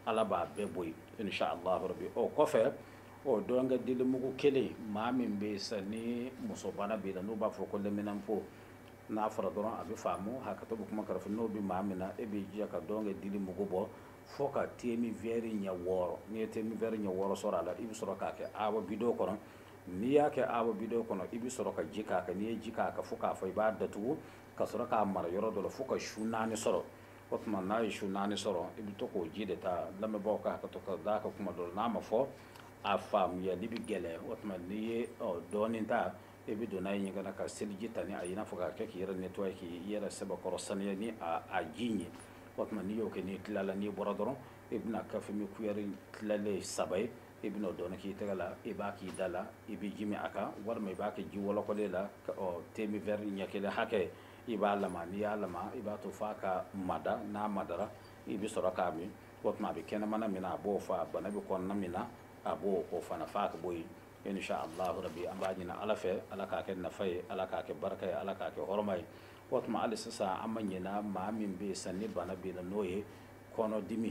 ala b'a bɛɛ bɔ yen inshallah rabbi o kɔfɛ o dɔn ka dili mugu kelen maa min bɛ sa ni musobana b'i la n'u b'a fɔ ko lɛminɛnpo n'a fɔra dɔrɔn a bɛ faamu hakɛto bɛ kuma kɛrɛfɛ n'o bɛ maa min na e b'i jija ka dɔn ka dili mugu bɔ fo ka temi vɛri ɲɛ 6 n'i ye temi vɛri ɲɛ 6 sɔrɔ a la i bɛ sɔrɔ k'a kɛ aba bidon kɔnɔ n'i y'a kɛ aba bidon kɔnɔ i bɛ sɔrɔ ka ji k'a kan n'i ye ji k'a kan fo k'a fɔ i b'a datugu ka sɔrɔ k'a mara yɔrɔ dɔ la fo ka su 4 sɔrɔ o tuma n'a ye su 4 sɔrɔ i bɛ to k'o ji de ta lamɛnbaaw ka hakɛto ka d'a ka kuma dɔ la n'a ma fɔ a faamuyali bɛ gɛlɛya o tuma n'i ye dɔɔnin ta i bɛ don n'a ye ɲɛgɛn na ka seliji ta ni a ye i n'a fɔ k'a kɛ k'i yɛrɛ nettoyer k'i yɛrɛ sɛbɛkɔrɔ saniya ni a ji ɲɛ o tuma n'i y'o kɛ n'i tilala n'i bɔra dɔrɔn i bɛna kafimi kuyɛri tilalen 3 ye i bɛna o dɔɔnin k'i tɛgɛ la i b'a k'i da la i bɛ ji min a kan walima i b'a kɛ ji wɔlɔkɔlen la temi vɛri ɲɛ 1 hakɛ i b'a lama n'i y'a lama i b'a to f'a ka mada n'a madara i bɛ sɔrɔ k'a min o tuma a bɛ kɛnɛmana min na a b'o fa bana bɛ kɔnɔna min na a b'o o fana f'a ka bɔ yen inshallah rabbi an b'a ɲini ala fɛ ala k'a kɛ nafa ye ala k'a kɛ baraka ye ala k'a kɛ hɔrɔma ye o tuma hali sisan an ma ɲina maa min bɛ yen sisan ni bana b'i la n'o ye kɔnɔdimi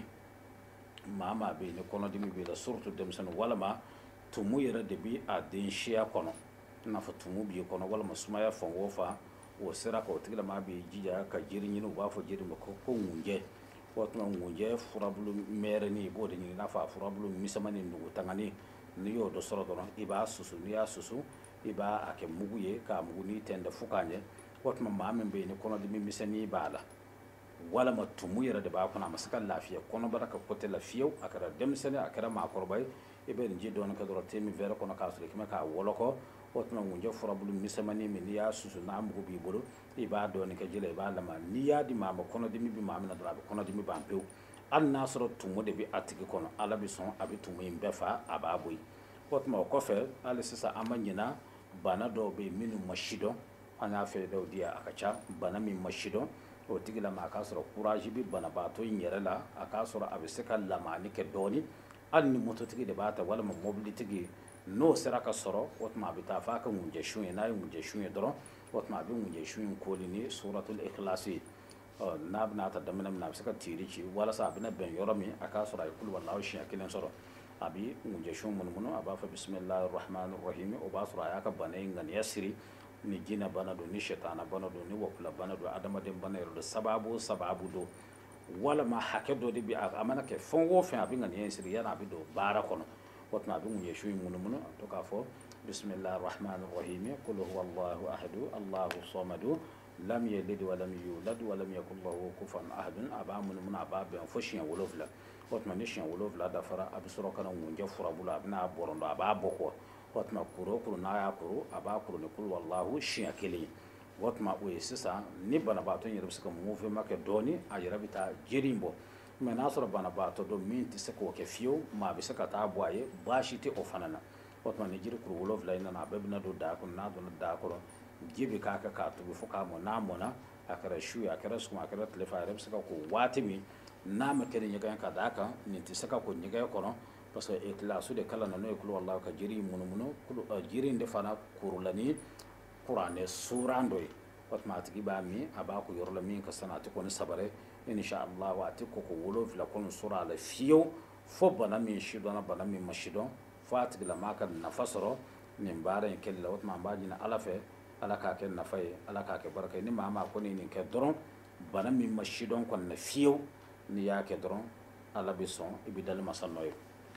maa bɛ yen ni kɔnɔdimi b'i la surtout denmisɛnnin walima tumu yɛrɛ de bi a den siya kɔnɔ i n'a fɔ tumu b'i kɔnɔ walima sumaya fan o fan o sera ka o tigilamaa b'i jija ka jiri ɲini u b'a fɔ jiri ma ko ŋunjɛ o tuma ŋunjɛ furabulu mɛrɛnin i b'o de ɲini i n'a fɔ a furabulu misɛmanin nugutangani n'i y'o dɔ sɔrɔ dɔrɔn i b'a susu n'i y'a susu i b'a kɛ mugu ye k'a mugu n'i tɛntɛn fo k'a ɲɛ o tuma maa min bɛ yen ni kɔnɔdimi misɛnnin b'a la walima tumu yɛrɛ de b'a kɔnɔ a ma se ka lafiya kɔnɔbara ka côté la fiyewu a kɛra denmisɛnnin a kɛra maakɔrɔba ye i bɛ nin ji dɔɔnin kɛ dɔrɔn temi vɛrɛ kɔnɔ k'a sɔrɔ i kɛmɛ k'a wɔlɔkɔ o tuma ŋunjɛ furabulu misɛmanin min n'i y'a susu n'a mugu b'i bolo i b'a dɔɔnin kɛ ji la i b'a lama n'i y'a di maa ma kɔnɔdimi bɛ maa min na dɔrɔn a bɛ kɔnɔdimi ban pewu hali n'a sɔrɔ tumu de bɛ a tigi kɔnɔ ala bɛ sɔn a bɛ tumu in bɛɛ fa a b'a bɔ yen o tuma o kɔfɛ hali sisan an ma ɲina bana dɔw bɛ yen minnu ma sidɔn an y'a fɛ dɔw di a ka ca bana min ma sidɔn o tigila ma a k'a sɔrɔ courage bɛ banabaatɔ in yɛrɛ la a k'a sɔrɔ a bɛ se ka lamani kɛ dɔɔnin hali ni mototigi de b'a ta walima mobilitigi n'o sera ka sɔrɔ o tuma a bɛ taa f'a ka ŋunjɛ sun ye n'a ye ŋunjɛ sun ye dɔrɔn o tuma a bɛ ŋunjɛ sun in koli ni suratul ikhlas ye n'a bɛna ta daminɛ min na a bɛ se ka tiiri ci walasa a bɛna bɛn yɔrɔ min a k'a sɔrɔ a ye kuluballahu siɲɛ 1 sɔrɔ a bɛ ŋunjɛ sun munumunu a b'a fɔ bisimilahi rahmani rahim o b'a sɔrɔ a y'a ka bana in ŋaniya siri ni jinɛ bana don ni shetana bana don ni wakula bana don adamaden bana yɛrɛ don sababu don walima hakɛ dɔ de bɛ a mana kɛ fɛn o fɛn a bɛ ŋaniya in siri yanni a bɛ don baara kɔnɔ o tuma a bɛ ŋunjɛ sun in munumunu a to k'a fɔ bisimilahi rahmani rahim qul huwa allahu ahadu allahu samadu lam yalid wa lam yulad wa lam yakul lahu kufuwan ahad a b'a munumunu a b'a bɛn fo siɲɛ 7 o tuma ni siɲɛ 7 dafara a bɛ sɔrɔ ka na ŋunjɛ furabulu a bɛna bɔrɔndɔ a b'a bɔ kɔ o tuma kuru o kuru n'a y'a kuru a b'a kuru ni kulu wallahu siɲɛ 1 o tuma o ye sisan ni banabaatɔ in yɛrɛ bɛ se ka mouvement kɛ dɔɔnin a yɛrɛ bɛ taa jiri in bɔ mɛ n'a sɔrɔ banabaatɔ dɔ min tɛ se k'o kɛ fiyewu maa bɛ se ka taa bɔ a ye baasi tɛ o fana na o tuma ni jiri kuru 7 in nana a bɛɛ bɛna don daa kɔnɔ n'a donna daa kɔnɔ ji bɛ k'a kan k'a tobi fo k'a mɔn n'a mɔnna a kɛra su ye a kɛra sɔgɔma a kɛra tile fɛ a yɛrɛ bɛ se ka ko waati min n'a ma kɛ ni ɲɛgɛn ka d'a kan nin tɛ se ka ko ɲɛgɛn kɔnɔ parce que ikilasu de kala na n'o ye kulu wallahu ka jiri in munumunu jiri in de fana kurula ni kuranɛ suran dɔ ye o tuma a tigi b'a min a b'a ko yɔrɔ la min ka sani a tɛ ko ni sabara inshallah a tɛ koko 7 kɔni sɔrɔ a la fiyewu fo bana min sidɔnna bana min ma sidɔn fo a tigilama ka nafa sɔrɔ nin baara in kɛli la o tuma an b'a ɲini ala fɛ ala k'a kɛ nafa ye ala k'a kɛ baraka ye ni maa kɔni nin kɛ dɔrɔn bana min ma sidɔn kɔni na fiyewu n'i y'a kɛ dɔrɔn ala bɛ sɔn i bɛ dali masa nɔ ye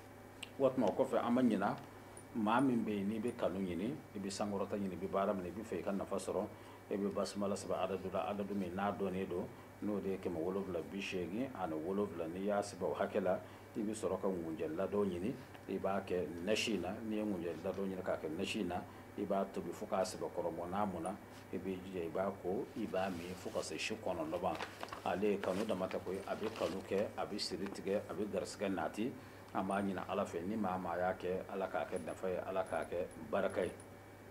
o tuma o kɔfɛ an ma ɲina maa min bɛ yen n'i bɛ kanu ɲini i bɛ sankɔrɔta ɲini i bɛ baara minɛ i bɛ fɛ i ka nafa sɔrɔ i bɛ basumala sɛbɛn adadu la adadu min n'a dɔnnen don n'o de ye 787 n'i y'a sɛbɛn o hakɛ la i bɛ sɔrɔ ka ŋunjɛ ladɔn ɲini i b'a kɛ nasi in na n'i ye ŋunjɛ ladɔn ɲini k'a kɛ nasi in na i b'a tobi fo k'a sɛbɛn kɔrɔbɔ n'a mɔnna i b'i jija i b'a ko i b'a min fo ka se su 9 ale ye kanu dama tɛ koyi a bɛ kanu kɛ a bɛ siri tigɛ a bɛ garisɛgɛ naati an b'a ɲini ala fɛ ni maa y'a kɛ ala k'a kɛ nafa ye ala k'a kɛ baraka ye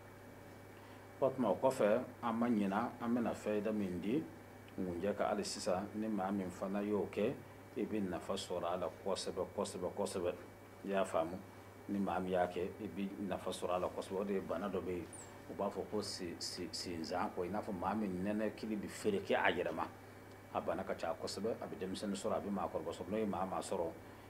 o tuma o kɔfɛ an ma ɲina an bɛna fɛyida min di ŋunjɛ ka hali sisan ni maa min fana y'o kɛ i bɛ nafa sɔrɔ a la kosɛbɛ i y'a faamu ni maa min y'a kɛ i bɛ nafa sɔrɔ a la kosɛbɛ o de ye bana dɔ bɛ yen u b'a fɔ ko sinzan ko i n'a fɔ maa min nɛnɛ kili bɛ fereke a yɛrɛ ma a bana ka ca kosɛbɛ a bɛ denmisɛnnin sɔrɔ a bɛ maakɔrɔba sɔrɔ n'o ye maa sɔrɔ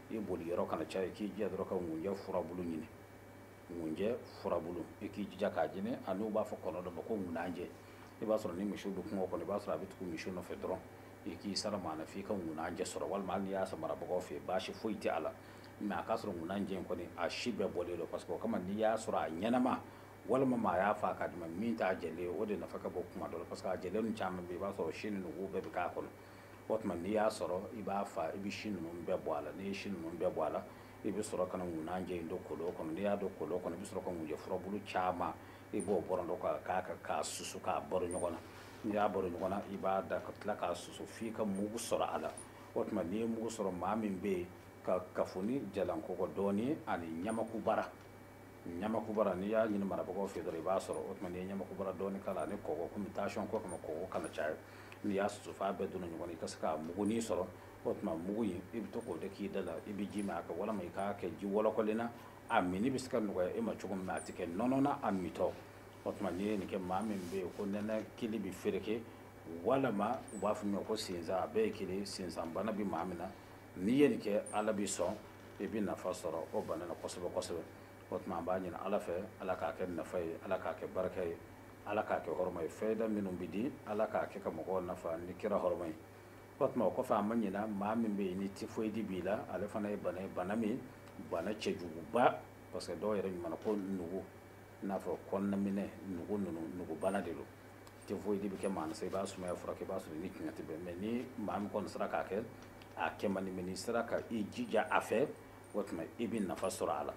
i boli yɔrɔ kana caya i k'i jija dɔrɔn ka ŋunjɛ furabulu ɲini ŋunjɛ furabulu i k'i jija k'a ɲini a n'u b'a fɔ kɔnɔ dɔ ma ko ŋunanjɛ i b'a sɔrɔ ni misiw bɛ kungo kɔnɔ i b'a sɔrɔ a bɛ tugu misiw nɔfɛ dɔrɔn i k'i sara maana f'i ka ŋunanjɛ sɔrɔ walima hali n'i y'a san marabagaw fɛ yen baasi foyi tɛ a la mɛ a k'a sɔrɔ ŋunanjɛ in kɔni a si bɛɛ bɔlen don parce que o kama n'i y'a sɔrɔ a ɲɛnama walima maa y'a fa k'a di ma min t'a jɛlen o de nafa ka bon kuma dɔ la parce que a jɛlen ninnu caman bɛ yen i b'a sɔrɔ si ni nugu bɛɛ bɛ k'a kɔnɔ o tuma n'i y'a sɔrɔ i b'a fa i bɛ si ninnu bɛɛ bɔ a la n'i ye si ninnu bɛɛ bɔ a la i bɛ sɔrɔ ka na ŋunanjɛ in don kolon kɔnɔ n'i y'a don kolon kɔnɔ i bɛ sɔrɔ ka ŋunjɛ furabulu caman i b'o bɔrɔ dɔ k'a susu k'a baro ɲɔgɔn na n'i y'a baro ɲɔgɔn na i b'a da ka tila k'a susu f'i ka mugu sɔrɔ a la o tuma n'i ye mugu sɔrɔ maa min bɛ yen ka kafoni jalankɔkɔ dɔɔni ani ɲamakubara ɲamakubara n'i y'a ɲini marabagaw fɛ dɔrɔn i b'a sɔrɔ o tuma n'i ye ɲamakubara dɔɔni k'a la ani kɔgɔ komi tansiyɔn ko kama kɔgɔ kana caya n'i y'a susu f'a bɛɛ donna ɲɔgɔn na i ka se ka mugunin sɔrɔ o tuma mugu in i bɛ to k'o de k'i da la i bɛ ji min a kan walima i k'a kɛ ji wɔlɔkɔlen na a mini bɛ se ka nɔgɔya e ma cogo min na a tɛ kɛ nɔnɔ na a mitɔ o tuma n'i ye nin kɛ maa min bɛ yen ko nɛnɛ kili bɛ fereke walima u b'a fɔ min ma ko sinzan a bɛɛ ye kelen sinzan bana bɛ maa min na n'i ye nin kɛ ala bɛ sɔn i bɛ nafa sɔrɔ o bana na kosɛbɛ kosɛbɛ o tuma an b'a ɲini ala fɛ ala k'a kɛ nafa ye ala k'a kɛ barika ye ala k'a kɛ hɔrɔma ye fɛɛda minnu bɛ di ala k'a kɛ ka mɔgɔw nafa ni kira hɔrɔma ye o tuma o kɔfɛ an ma ɲina maa min bɛ yen ni tifoyidi b'i la ale fana ye bana ye bana min bana cɛjuguba parce que dɔw yɛrɛ ɲuman ko nugu i n'a fɔ kɔnɔnaminɛ nugu ninnu nugubana de don tifoyidi bɛ kɛ maa na sa i b'a sumaya furakɛ i b'a sɔrɔ i ni tiɲɛ tɛ bɛn mɛ ni maa min kɔni sera k'a kɛ a kɛ man di mɛ n'i sera ka i jija a fɛ o tuma i bɛ nafa sɔrɔ a la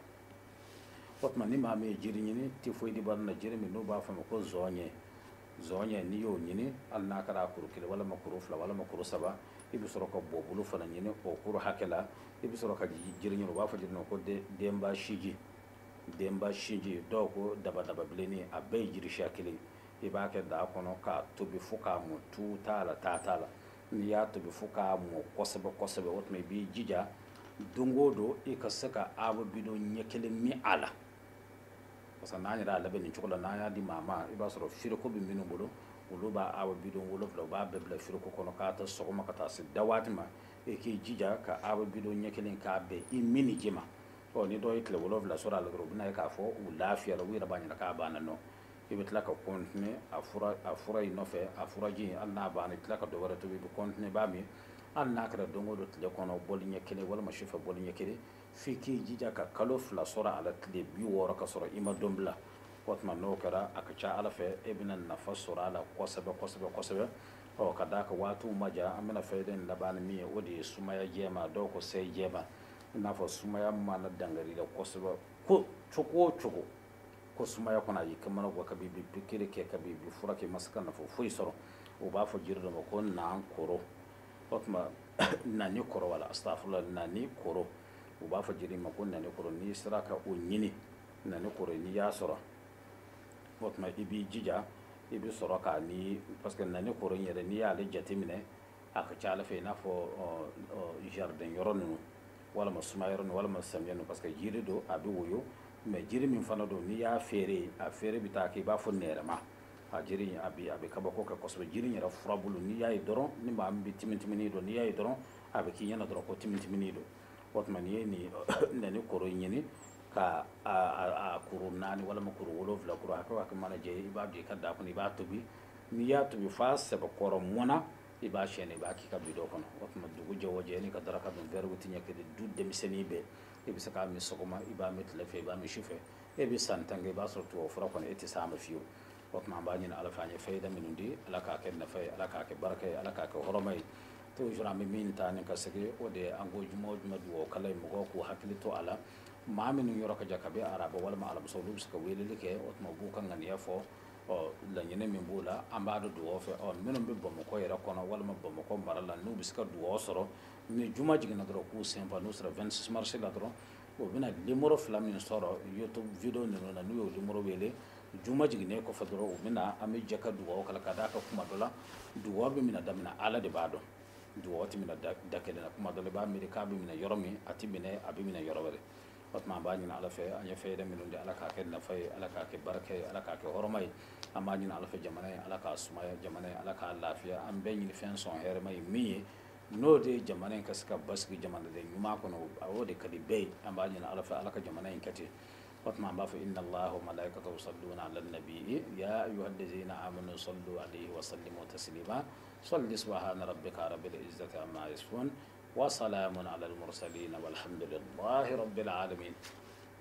o tuma ni maa min ye jiri ɲini tifoyidi bana na jiri min n'u b'a fɔ a ma ko zɔɲɛ zɔɲɛ n'i y'o ɲini hali n'a kɛra kuru kelen walima kuru fila walima kuru saba i bɛ sɔrɔ ka bɔbolo fana ɲini o kuru hakɛ la i bɛ sɔrɔ ka jiri ɲini u b'a fɔ jiri ma ko denba sinji denba sinji dɔw ko daba bilenni a bɛɛ ye jiri siya kelen i b'a kɛ daa kɔnɔ k'a tobi fo k'a mɔn tu t'a la taa t'a la n'i y'a tobi fo k'a mɔn kosɛbɛ kosɛbɛ o tuma i b'i jija don o don i ka se ka aba bidon ɲɛ kelen min a la parce que n'an yɛrɛ y'a labɛn nin cogo la n'an y'a di maa ma i b'a sɔrɔ firiko bɛ minnu bolo olu b'a aba bidon 7 u b'a bɛɛ bila firiko kɔnɔ k'a ta sɔgɔma ka taa se da waati ma i k'i jija ka aba bidon ɲɛ kelen k'a bɛn i mini ji ma ɔ ni dɔw ye tile 7 sɔrɔ a la dɔrɔn u bɛna ye k'a fɔ u lafiyara u yɛrɛ b'a ɲɛna k'a banna nɔ i bɛ tila ka kɔntine a fura in nɔfɛ a furaji in hali n'a banna i tila ka dɔ wɛrɛ tobi i bɛ kɔntine i b'a min hali n'a kɛra don o don tile kɔnɔ bɔli ɲɛ kelen walima sufɛ bɔli ɲɛ kelen f'i k'i jija ka kalo 2 sɔrɔ a la tile 60 ka sɔrɔ i ma don bila o tuma n'o kɛra a ka ca ala fɛ e bɛna nafa sɔrɔ a la kosɛbɛ kosɛbɛ kosɛbɛ ɔ ka d'a kan waatiw ma ja an bɛna fɛn in laban ni min ye o de ye sumaya jɛma dɔw ko sayi jɛma i n'a fɔ sumaya mana dangari la kosɛbɛ ko cogo o cogo ko sumaya kɔnɔ a y'i kamana guwa kabi bi pikiri kɛ kabi bi furakɛ i ma se ka nafa foyi sɔrɔ u b'a fɔ jiri dɔ ma ko nan koro o tuma nani kɔrɔ wala astafurla nani koro u b'a fɔ jiri ma ko nani koro n'i sera ka o ɲini nani koro n'i y'a sɔrɔ o tuma i b'i jija i bɛ sɔrɔ k'a ni parce que nani koro in yɛrɛ n'i y'ale jateminɛ a ka ca ala fɛ i n'a fɔ jardin yɔrɔ ninnu walima sumaya yɔrɔ ninnu walima samiya ninnu parce que jiri don a bɛ woyo mɛ jiri min fana don n'i y'a feere a feere bɛ taa kɛ i b'a fɔ nɛrɛma a jiri a bɛ kabako kɛ kosɛbɛ jiri in yɛrɛ furabulu n'i y'a ye dɔrɔn ni maa min bɛ timitimini don n'i y'a ye dɔrɔn a bɛ k'i ɲɛna dɔrɔn ko timitimini don o tuma n'i ye nin nani koro in ɲini ka a kuru 4 walima kuru 7 kuru hakɛ mana jɛ i b'a don i ka daa kɔnɔ i b'a tobi n'i y'a tobi f'a sɛbɛkɔrɔ mɔna i b'a siyɛnɛ i b'a k'i ka bidon kɔnɔ o tuma dugu jɛ o jɛ n'i ka daraka dun verre ɲɛ kelen du denmisɛnnin bɛɛ i bɛ se k'a min sɔgɔma i b'a min tile fɛ i b'a min sufɛ e bɛ san 10 kɛ i b'a sɔrɔ tubabu fura kɔni e tɛ s'a ma fiyewu o tuma an b'a ɲini ala fɛ an ye fayida minnu di ala k'a kɛ nafa ye ala k'a kɛ baraka ye ala k'a kɛ hɔrɔma ye toujours an bɛ min ta ni ka segin o de ye an ko juma o juma dugawu kala ye mɔgɔw k'u hakili to a la maa minnu yɔrɔ ka jan kabi araba walima alamisa olu bɛ se ka weleli kɛ o tuma u b'u ka ŋaniya fɔ laɲini min b'o la an b'a dɔn dugawu fɛ minnu bɛ bamakɔ yɛrɛ kɔnɔ walima bamakɔ mara la n'u bɛ se ka dugawu sɔrɔ ni juma jiginna dɔrɔn k'u sen fa n'u sera 26 mars la dɔrɔn o bɛna numéro 2 min sɔrɔ youtube video ninnu na n'u y'o numéro wele juma jiginnen kɔfɛ dɔrɔn u bɛna an bɛ jɛ ka dugawu kala ka d'a kan kuma dɔ la dugawu bɛ minɛ daminɛ ala de b'a dɔn dugawu tɛ minɛ da kelen na kuma dɔ la i b'a miiri k'a bɛ minɛ yɔrɔ min a tɛ minɛ a bɛ minɛ yɔrɔ wɛrɛ o tuma an b'a ɲini ala fɛ an ye fɛɛrɛ minnu di ala k'a kɛ nafa ye ala k'a kɛ baraka ye ala k'a kɛ hɔrɔma ye an b'a ɲini ala fɛ jamana ye ala k'a sumaya jamana ye ala k'a lafiya an bɛɛ ɲini fɛn sɔn hɛrɛma ye min ye n'o de ye jamana in ka se ka basigi jamanaden ɲuman kɔnɔ a y'o de ka di bɛɛ ye an b'a ɲini ala fɛ ala ka jamana in kɛ ten o tuma an b'a fɔ inna allaha wa malaikatahu yusalluna ala nabi ya ayyuhallazina amanu sallu alayhi wa sallimu taslima salli subhana rabbika rabbil izzati amma yasifun wa salamun ala al mursalin walhamdulillahi rabbil alamin